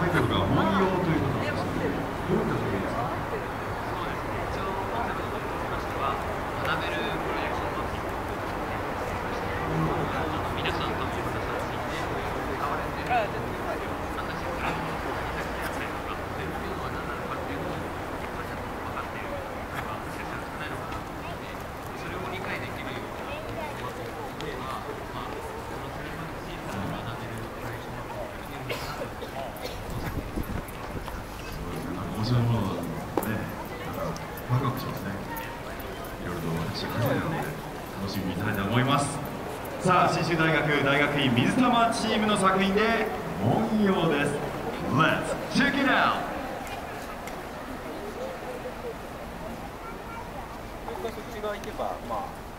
イトルが文様ということなんですけど、どういった作品ですか？ そうですね。一応コンセプトとしましては、学べるプロジェクションマッピングということで、皆さんとも私たちで使われている話から何々やったりとか、そういうのは何なのかっていうのをちゃんと分かっている人がいらっしゃるんじゃないのかなと思って、それを理解できるようなマッピングというのは、そのセレブシーズンを学べるプロジェクションマッピングというのかなという面白いものだとね、ワクワクしますね。いろいろと私初めてなので楽しみにしたいと思います。さあ、信州大学大学院水玉チームの作品で文様です。Let's check it out! そっち側行けば、まあ